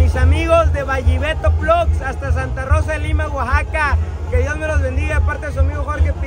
mis amigos de Valliveto Plugs hasta Santa Rosa de Lima, Oaxaca. Que Dios me los bendiga, aparte de su amigo Jorge